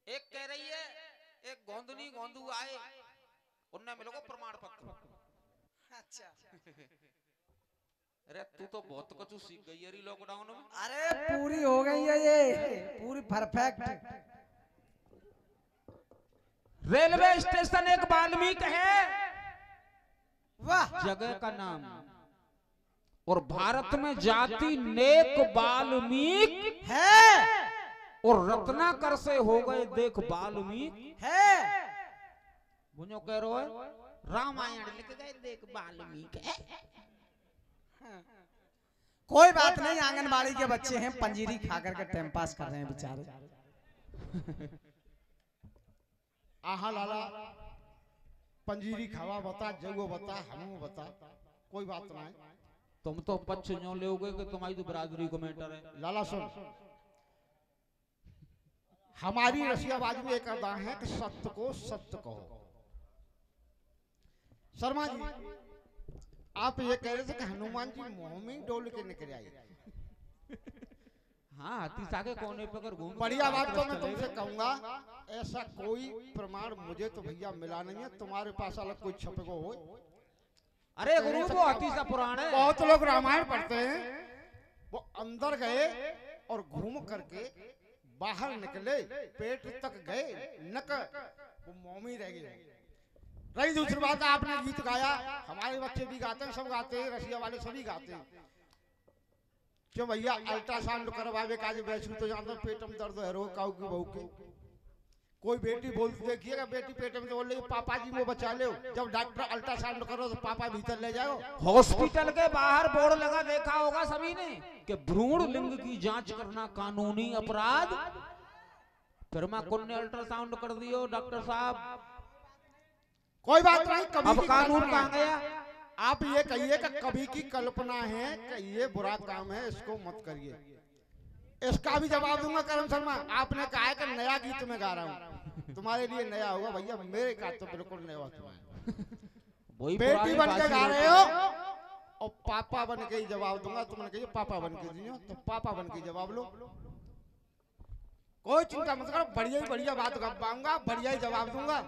एक कह रही है एक गोंदनी गोंदू आए उनने मिलोगे प्रमाण पत्र। अच्छा अरे तू तो बहुत कुछ सीख गई है लॉकडाउन में। अरे पूरी हो गई है ये पूरी परफेक्ट। रेलवे स्टेशन एक वाल्मीकि है, वाह जगह का नाम। और भारत में जाति नेक वाल्मीकि है और रत्नाकर से हो गए देख वाल्मीकि है। बुझो कह रहे हो रामायण लिख गए देख वाल्मीकि। कोई बात नहीं, आंगनबाड़ी के बच्चे हैं, पंजीरी खा करके टाइम पास कर रहे हैं बेचारे। आहा लाला पंजीरी खावा बता, जगो बता, हमू बता, कोई बात नहीं। तुम तो पक्ष न्यों लोगे कि तुम्हारी तो बरादरी को मैटर है। लाला सुन, हमारी रसियाबाजी में एक अदा है कि सत्य को सत्य कहो। शर्मा जी आप ये कह रहे थे कि हनुमान जी मुंह में डोल के निकल आई। हाँ हाथी सागे कोने पे कर घूम। बढ़िया बात तो मैं तुमसे कहूंगा, ऐसा कोई प्रमाण मुझे तो भैया मिला नहीं है, तुम्हारे पास अलग कोई छपे को हो। अरे गुरु वो हाथी सा पुराण है। बहुत लोग रामायण पढ़ते हैं, वो अंदर गए और घूम करके बाहर निकले, पेट तक गए नक वो मोमी रह गए। रही दूसरी बात, आपने गीत गाया, हमारे बच्चे भी गाते हैं, सब गाते हैं, रसिया वाले सभी गाते हैं। क्यों भैया अल्ट्रासाउंड करवावे काज बैठू तो जानते पेट में दर्द है रो काऊ की बहू के। कोई बेटी बोलती देखिएगा, बेटी पेट में तो बोल रही पापा जी वो बचा लो, जब डॉक्टर अल्ट्रासाउंड करो तो पापा भीतर ले जाओ। हॉस्पिटल के बाहर बोर्ड लगा देखा होगा सभी ने कि भ्रूण लिंग की जांच करना कानूनी अपराध। फिर मैं कौन ने अल्ट्रासाउंड कर दियो डॉक्टर साहब। कोई बात नहीं, कभी अब कानून कहाँ गया। आप ये कहिए कि कभी की कल्पना है कि ये बुरा काम है, इसको मत करिए। इसका भी जवाब दूंगा करण शर्मा। आपने कहा है कि नया गीत में गा रहा हूँ, तुम्हारे लिए नया होगा भैया, मेरे का तो बिल्कुल नया हुआ। बेटी बन के गा रहे हो और पापा बन के ही जवाब दूंगा। तुमने कहिए पापा बन के दियो तो पापा बन के जवाब लो, कोई चिंता मत करो, बढ़िया ही बढ़िया बात कर पाऊंगा, बढ़िया ही जवाब दूंगा।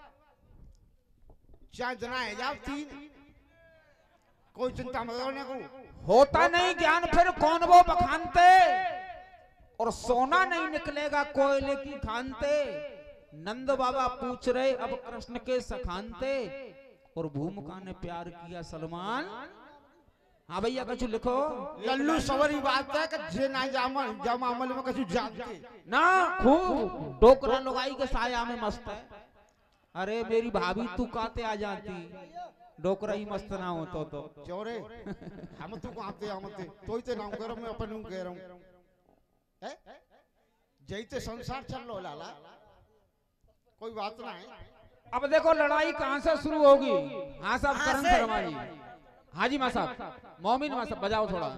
चाहे जना है जवाब 3, कोई चिंता मत करो। होता नहीं ज्ञान फिर कौन वो बखानते, और सोना नहीं निकलेगा कोयले की खानते। नंद बाबा पूछ रहे अब कृष्ण के सखानते, और भूमिका ने प्यार किया सलमान। हाँ भैया कुछ लिखो। लल्लू सवरी बात है कि जे ना जामल में कुछ जानते ना, खूब डोकरा लुगाई के साया में मस्त है। अरे मेरी भाभी तू काते आ जाती, डोकरा ही मस्त ना हो तो चोरे हम तू आते आमते तो ही नाम करो, मैं अपन कह रहा हूं जैते संसार चल लो लाला, कोई बात ना है। अब देखो लड़ाई कहां से शुरू होगी। हाँ साहब करण शर्मा जी, हाँ जी माँ साहब, मोमिन माँ साहब बजाओ थोड़ा।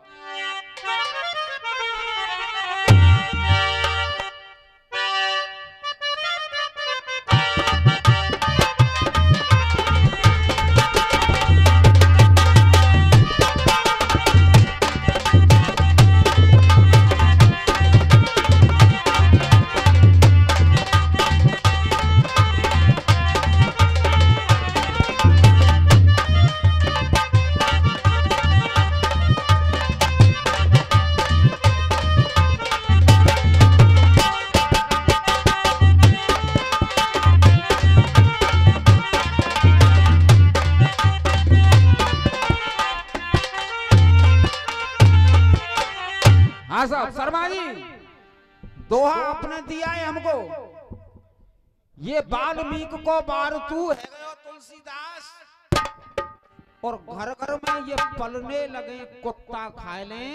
हाँ साहब शर्मा जी, दोहा आपने दिया है हमको, ये वाल्मीकि को बार तू है गयो तुलसीदास, और घर घर में ये पलने लगे कुत्ता खाए ले।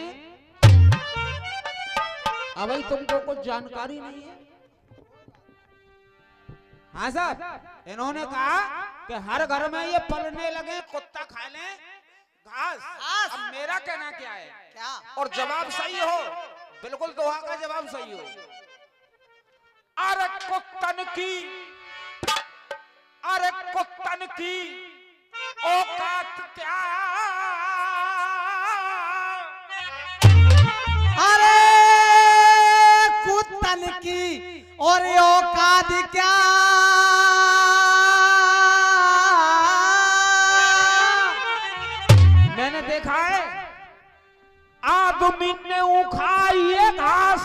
अब तुमको कुछ जानकारी नहीं है। हाँ साहब, इन्होंने कहा कि हर घर में ये पलने लगे कुत्ता खाए ले घास। अब मेरा कहना क्या है, क्या? और जवाब सही हो, बिल्कुल दोहा का जवाब सही हो। अरे कुत्तन की औकात क्या, अरे कुत्तन की और औकात क्या मैंने देखा है आदमी ने उखाई है घास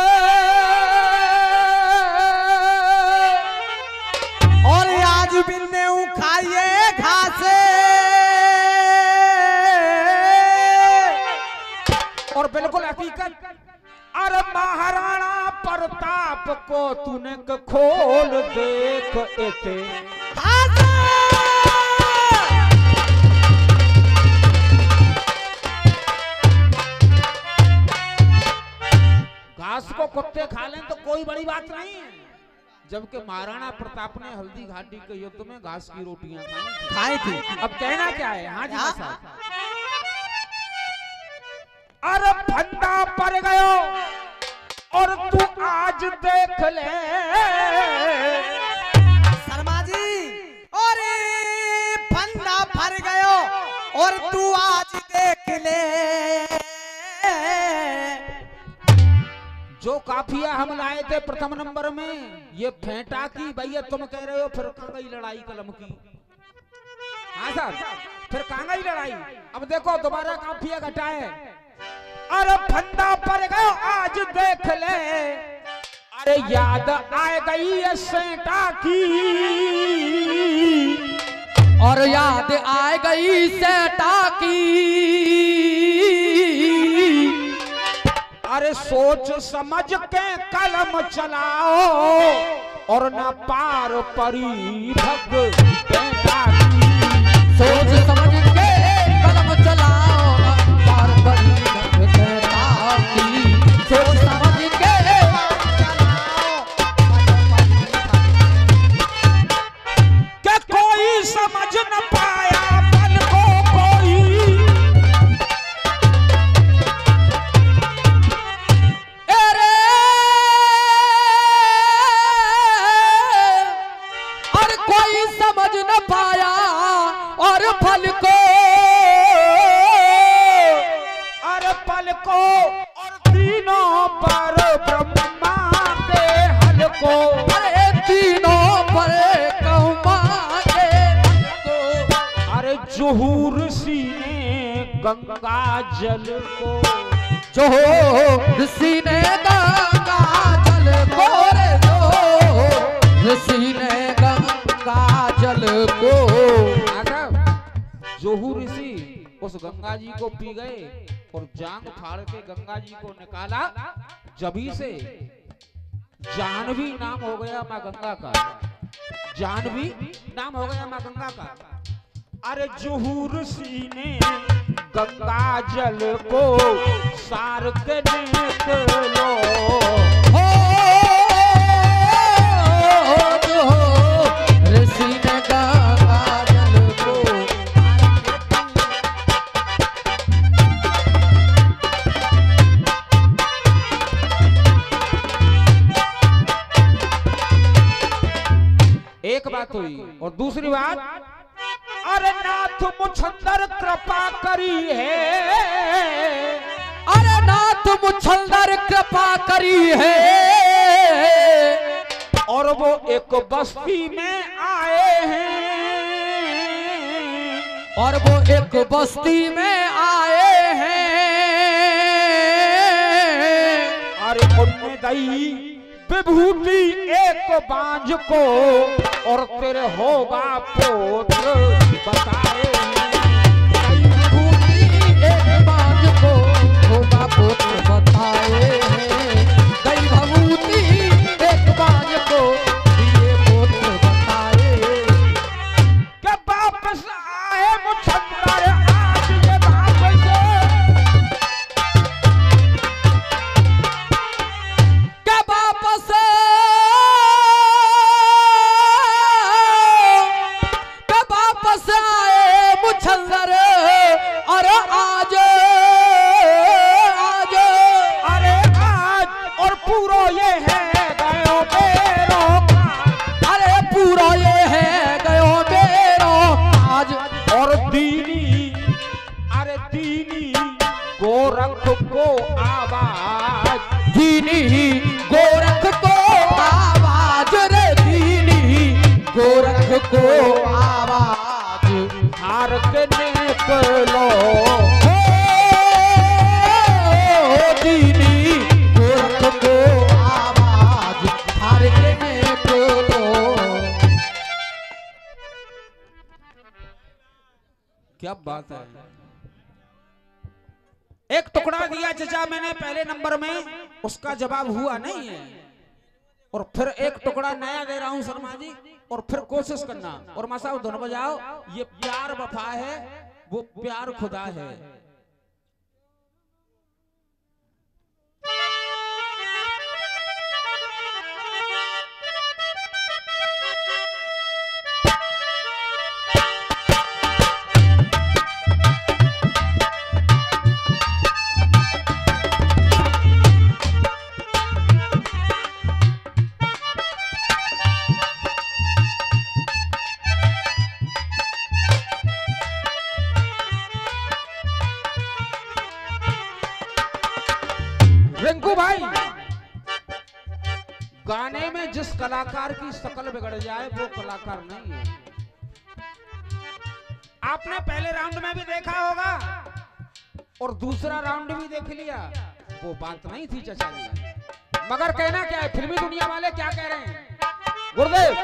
और आज बिन ने उखाई है घास और बिल्कुल हकीकत। अरे महाराणा प्रताप को तूने खोल देख एते घास को कुत्ते खा लें तो कोई बड़ी बात नहीं है, जबकि महाराणा प्रताप ने हल्दी घाटी के युद्ध में घास की रोटियां खाई थी। अब कहना क्या है? हाँ जी साहब। अरे फंदा पड़ गयो और तू आज देख ले शर्मा जी, और फंदा फर गयो और तू आज देख ले। जो काफिया हम लाए थे प्रथम नंबर में ये फेंटा की भैया तुम कह रहे हो फिर कांगई लड़ाई कलम की। हाँ साहब, फिर कांगई लड़ाई। अब देखो दोबारा काफिया घटाए। अरे फंदा पड़ गयो आज देख ले, अरे याद आ गई है सेंटा की, और याद आ गई सेंटा की। अरे सोच समझ के कलम चलाओ और न पार परी भग बेटा की। सोच समझ के कलम चलाओ पार परी भग बेटा की। सोच समझ के कि कोई समझ न पाया मन को कोई, और कोई समझ न पाया और फल को, अरे पल को और तीनों पर ब्रह्मा के हल को, अरे तीनों पर कौमा के हल को। अरे जुहूर सी ने गंगा जल को, जो ऋषि ने गंगा जल को रे, जो ऋषि ने गंगा जल को। जोहू ऋषि उस गंगा जी को पी गए और जांग फाड़ के गंगा जी को निकाला, जभी से जानवी नाम हो गया माँ गंगा का। जानवी नाम हो गया माँ गंगा का। अरे जोहू ऋषि ने गंगा जल को सार के निकलो, ऋषि ने गंगा जल को। एक बात हुई। और दूसरी बात, अरे नाथ मुछंदर कृपा करी है, अरे नाथ मुछंदर कृपा करी है, और वो एक बस्ती में आए हैं, और वो एक बस्ती में आए हैं। अरे उनमें दई विभूति एक बांझ को, और तेरे होगा पुत्र बताए हैं। कई विभूति एक बांझ को होगा पुत्र बताए हैं। कई विभूति एक बांझ को ये पुत्र बताए। कि वापस आए मुछंदर आज ये वापस, के वापस आए को आवाज हार के निकलो दीनी गोरख को आवाज हार के निकलो। क्या बात है। एक टुकड़ा दिया चचा मैंने पहले नंबर में, उसका जवाब हुआ नहीं है, और फिर एक टुकड़ा नया दे रहा हूं शर्मा जी, और फिर कोशिश करना। और मां साहब दोनों बजाओ। ये प्यार वफा है, वो प्यार खुदा है। रिंकू भाई, गाने में जिस कलाकार की शक्ल बिगड़ जाए वो कलाकार नहीं है। आपने पहले राउंड में भी देखा होगा और दूसरा राउंड भी देख लिया, वो बात नहीं थी चचा जी। मगर कहना क्या है, फिल्मी दुनिया वाले क्या कह रहे हैं? गुरुदेव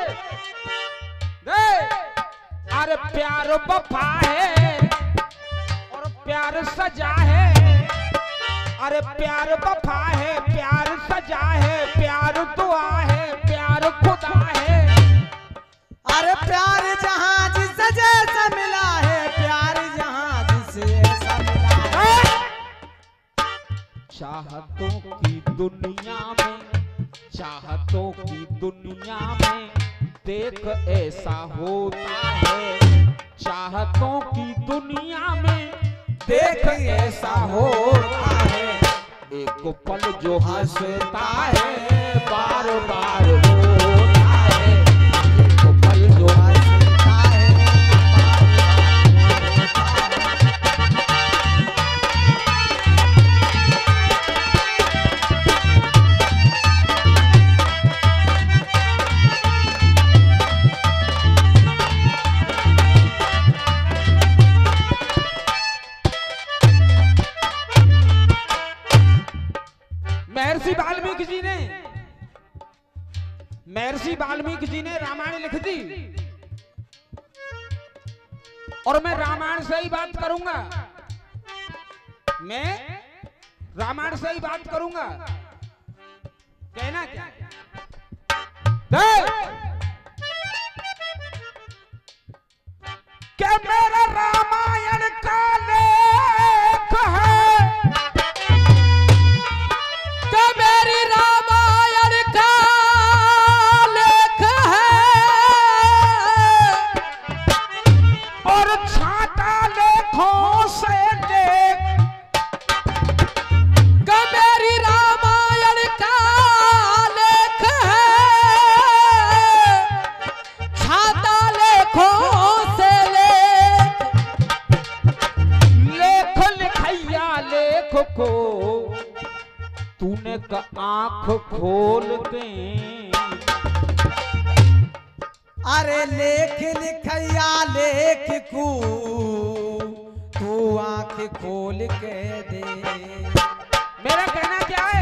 अरे प्यार वफा है और प्यार सजा है। अरे प्यार वफा है, प्यार सजा है, प्यार दुआ है, प्यार खुदा है। अरे प्यार जहां जिसे जैसा मिला है, प्यार जहां जिसे ऐसा मिला है। चाहतों की दुनिया में, चाहतों की दुनिया में देख ऐसा होता है। चाहतों की दुनिया में देख ऐसा होता है। एक पल जो हंसता है बार बार होता है। एक पल जो हंसता है महर्षि वाल्मीकि जी ने रामायण लिख दी, और मैं रामायण से ही बात करूंगा। मैं रामायण से ही बात करूंगा। कहना क्या क्या मेरा रामायण का लेख है, क्या मेरी रामायण का लेख है, और छाता लेखों से लेख। क्या मेरी रामायण का लेख है, छाता लेखों से लेख। लेख लिखैया लेख को तूने का आंख खोल दे। अरे लेख लिखैया लेख को तू आंख खोल के दे। मेरा कहना क्या है,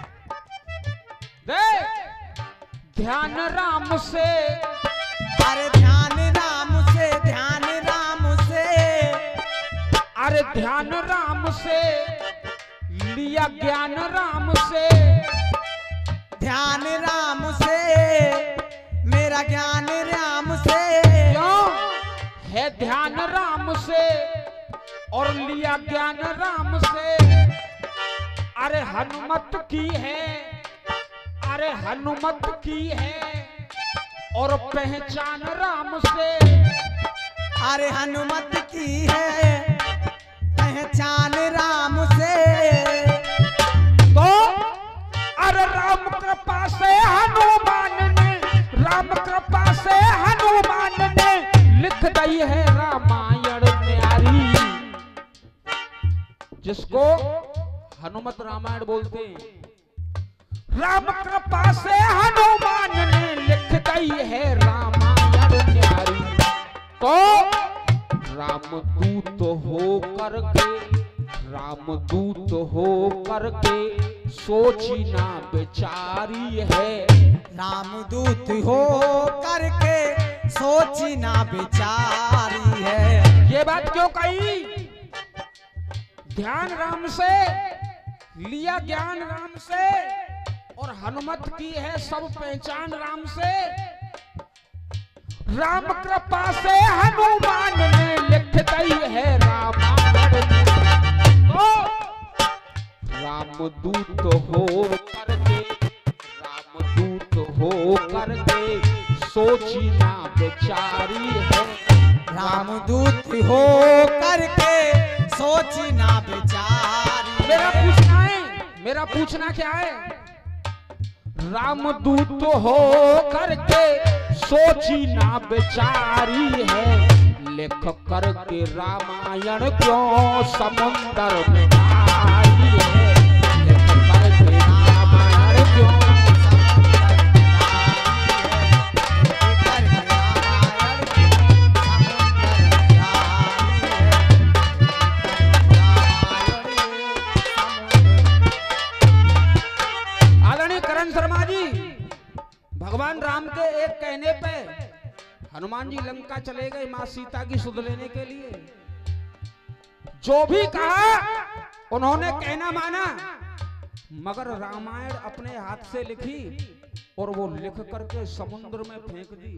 देख ध्यान राम से, अरे ध्यान राम से, ध्यान राम से, अरे ध्यान राम से लिया ज्ञान राम से। ध्यान राम से, मेरा ज्ञान राम से। क्यों है ध्यान राम से और लिया ज्ञान राम से। अरे हनुमत की है, अरे हनुमत की है और पहचान राम से। अरे हनुमत की है पहचान राम से। तो अरे राम कृपा से हनुमान ने, राम कृपा से हनुमान ने लिख दी है रामायण न्यारी, जिसको हनुमत रामायण बोलते हैं। राम कृपा से हनुमान ने लिख दी है रामायण न्यारी। रामदूत हो करके, रामदूत हो करके सोची ना बेचारी है। रामदूत हो करके सोची ना बेचारी है। ये बात क्यों कही? ध्यान राम से लिया, ज्ञान राम से, और हनुमत की है सब पहचान राम से। राम कृपा से हनुमान ने लिख दी है रामायण। रामदूत हो करके, रामदूत हो करके सोची ना बेचारी है। रामदूत हो करके सोची ना बेचारी। मेरा पूछना क्या है? रामदूत हो करके सोची ना बेचारी है। लिख करके रामायण क्यों समुंदर में आई है। लिख करके रामायण क्यों भगवान राम के एक कहने पे हनुमान जी लंका चले गए मां सीता की सुध लेने के लिए। जो भी कहा उन्होंने कहना माना, मगर रामायण अपने हाथ से लिखी और वो लिख करके समुद्र में फेंक दी,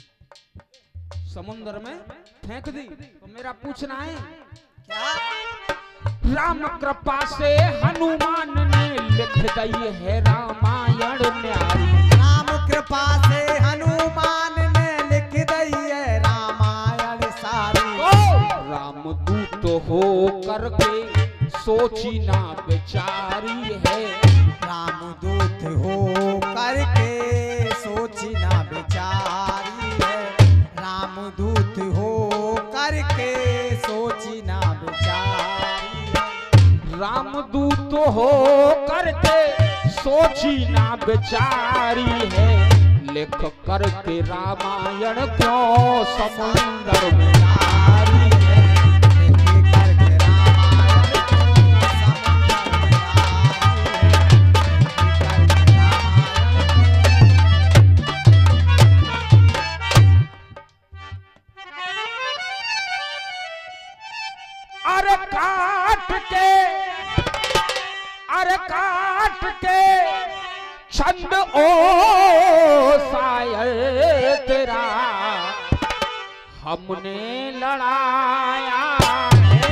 समुद्र में फेंक दी। तो मेरा पूछना है क्या? राम कृपा से हनुमान ने लिख दी है रामायण न्यारी। कृपा से हनुमान ने लिख दी है रामायण सारी। रामदूत हो करके सोची ना बेचारी है। रामदूत हो करके सोची ना बेचारी है। रामदूत हो करके सोची ना बेचारी है। रामदूत हो करके सोची ना बेचारी है। लिख करके रामायण क्यों समुंदर में नारी है। लिख करके रामायण क्यों समुंदर में नारी है। लिख करके रामायण। अरे काट के छंद ओ शायर तेरा हमने लड़ाया है।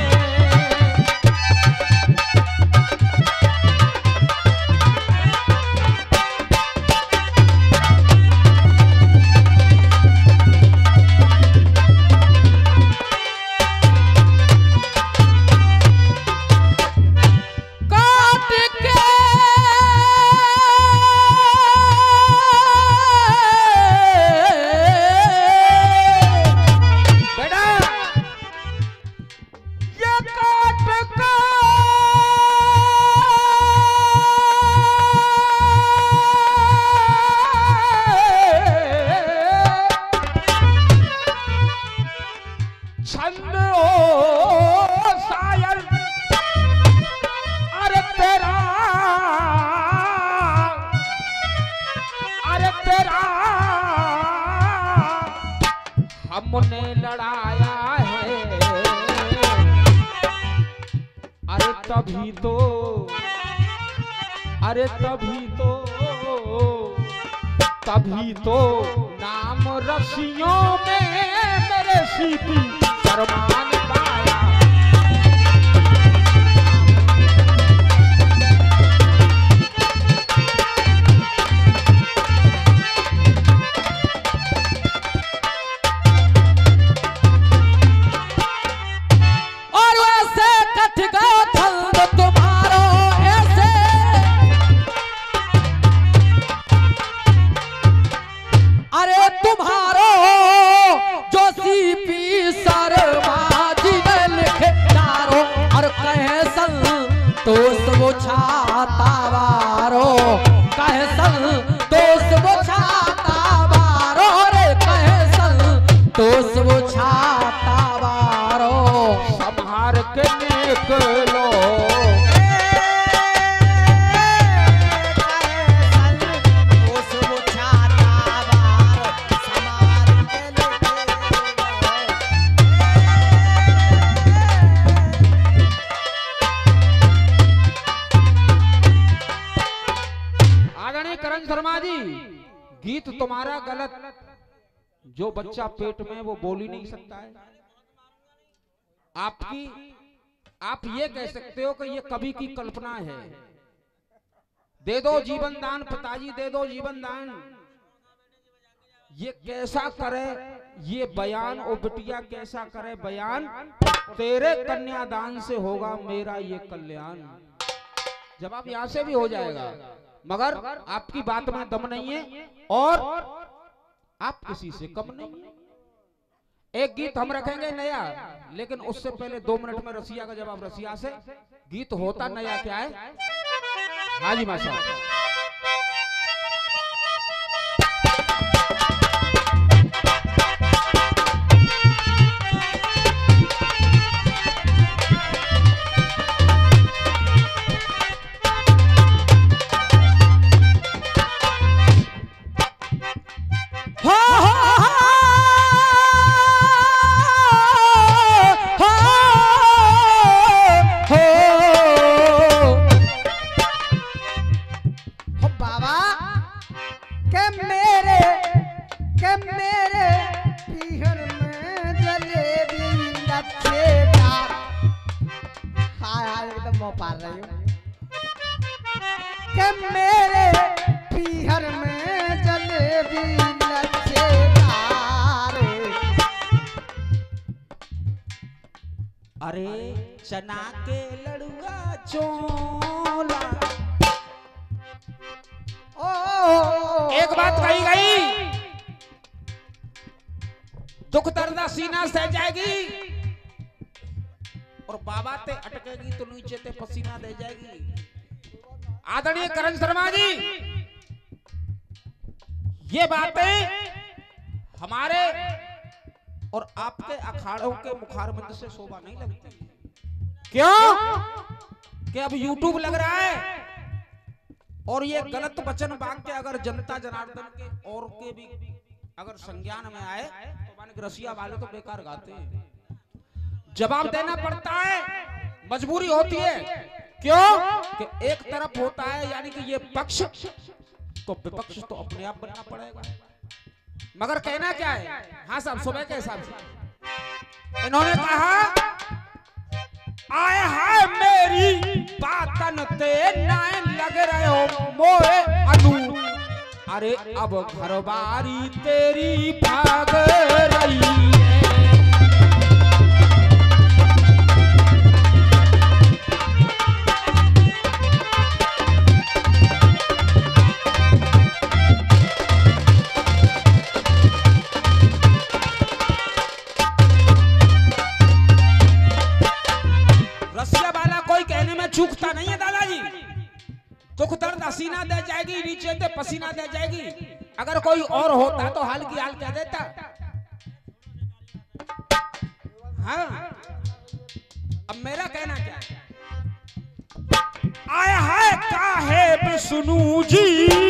हमने लड़ाया है। अरे तभी तो नाम रसियों में मेरे सीती शर्मान पाया। तो वो छाता वारो तुम्हारा गलत, जो बच्चा पेट में वो बोल ही नहीं सकता है। आप ये कह सकते हो कि ये कवि की कल्पना है। दे दो जीवन दान पिताजी, दे दो जीवन दान। ये कैसा करे ये बयान, ओ बिटिया कैसा करे बयान, तेरे कन्यादान से होगा मेरा ये कल्याण। जवाब यहां से भी हो जाएगा, मगर आपकी बात में दम नहीं है और आप किसी से कम नहीं है। एक गीत हम रखेंगे नया, लेकिन उससे पहले 2 मिनट में रसिया का जवाब रसिया से। गीत होता नया क्या है? हाँ जी माशा। अरे चना के लड़ुआ चोला। एक बात कही गई, दुख दर्द सीना सह जाएगी और बाबा ते अटकेगी तो नीचे ते पसीना दे जाएगी। आदरणीय करण शर्मा जी, ये बातें हमारे और आपके अखाड़ों के मुखारबंद से शोभा नहीं लगती। क्यों कि अब YouTube लग रहा है और ये गलत वचन वाक्य अगर जनता जनार्दन के और के भी अगर संज्ञान में आए तो मान के रसिया वाले तो बेकार गाते हैं। जवाब देना पड़ता है, मजबूरी होती है। क्यों कि एक तरफ होता है यानी कि ये पक्ष, तो विपक्ष तो अपने आप बनना पड़ेगा। मगर कहना क्या है? हाँ साहब, सुबह के हिसाब से इन्होंने कहा आए हाय मेरी बातन ते नाय लग रहे हो मोए अनु। अरे अब घरबारी तेरी भाग रही है। चूकता नहीं है दादाजी, दुख दर्द हसीना दे जाएगी, नीचे ते पसीना दे जाएगी। अगर कोई और होता तो हाल की हाल कह देता। हाँ, अब मेरा कहना क्या है? आया है काहे विष्णु जी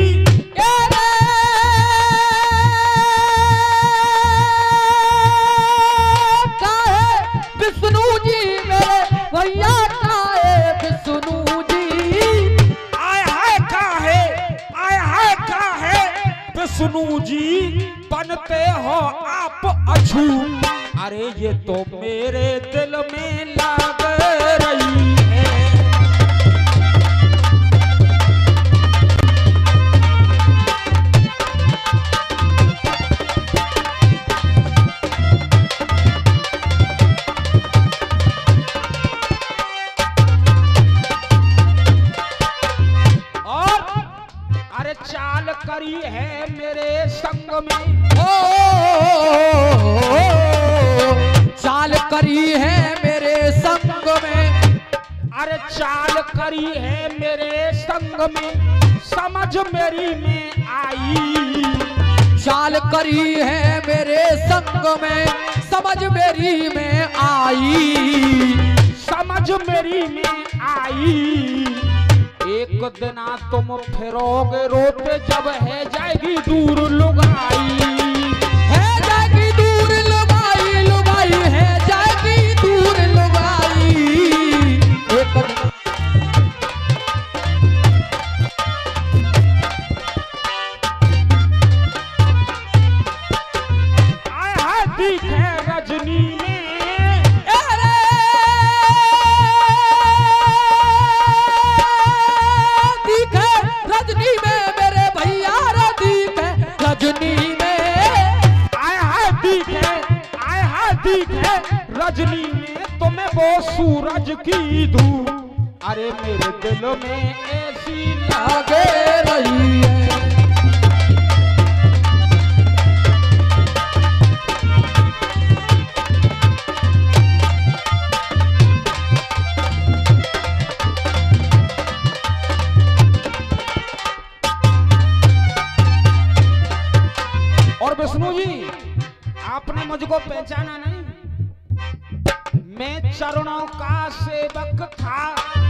विष्णु जी मेरे भैया विष्णु जी। विष्णु जी बनते हो आप अछू। अरे ये तो मेरे दिल में लग रही है। चाल करी है मेरे संग में, चाल करी है मेरे संग में। अरे चाल करी है मेरे संग में, समझ मेरी में आई। चाल करी है मेरे संग में, समझ मेरी में आई। समझ मेरी में आई। एक दिन तुम फिरोगे रोते जब है जाएगी दूर लुगाई। है जाएगी दूर लुगाई, लुगाई है जाएगी दूर लुगाई। दिखे रजनी में, अरे दिखे रजनी में मेरे भैया रे दिखे रजनी में, आया दिखे रजनी में तुम्हें वो सूरज की धूप, अरे मेरे दिल में ऐसी लागे रही है। और विष्णु जी आपने मुझको पहचाना नहीं, मैं चरणों का सेवक था।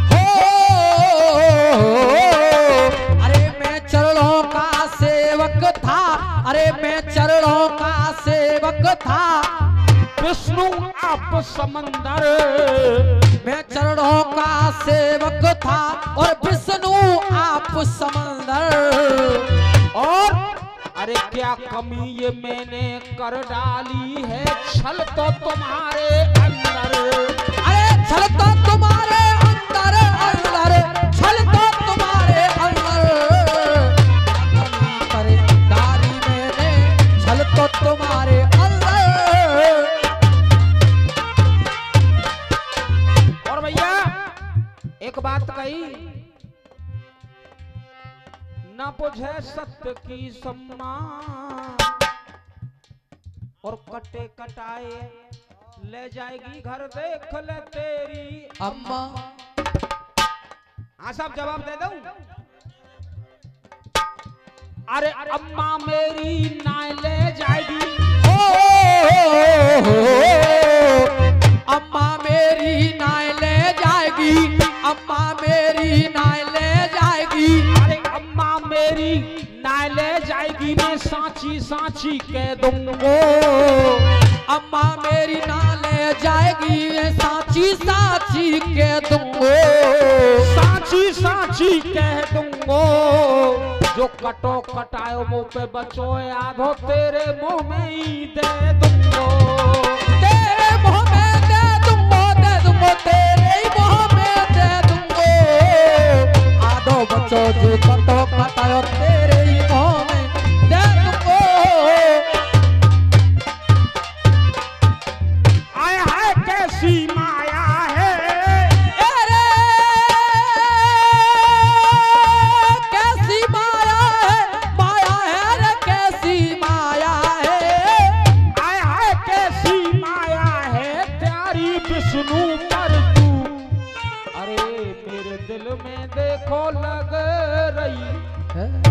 अरे मैं चरणों का सेवक था, अरे मैं चरणों का सेवक था, विष्णु आप समंदर, मैं चरणों का सेवक था और विष्णु आप समंदर। और अरे क्या कमी ये मैंने कर डाली है, छल तो तुम्हारे अंदर, अरे छल तो तुम्हारे अंदर अंदर, छल तो तुम्हारे अंदर कर डाली मैंने, छल तो तुम्हारे अंदर। और भैया एक बात कही, न बुझे सत्य की सम्मान, और कटे कटाए ले जाएगी घर, देख ले तेरी अम्मा। हाँ साहब जवाब दे दूं? अरे अम्मा मेरी नाय ले जाएगी, अम्मा मेरी नाय ले जाएगी, अम्मा मेरी नाय ले जाएगी, अरे अम्मा मेरी नाय ले जाएगी, मैं सांची सांची कह दूंगा, अम्मा मेरी नाय ले जाएगी, मैं साची साची कह दूंगा, सांची सांची कह दूंगा, जो कटो कटायो मुंह पे बचो आधो तेरे मुंह में ही दे दूंगा, तेरे मुंह में दे दूंगा, दे दूंगा, तेरे ही मुंह में दे दूंगा, आधो बचो जो कटो कटायो तेरे ही मुंह में दे दूंगा। आय हाय कैसी माया है, अरे कैसी माया है, माया है रे कैसी माया है, आय हाय कैसी माया है प्यारी विष्णु पर तू, अरे मेरे दिल में देखो लग रही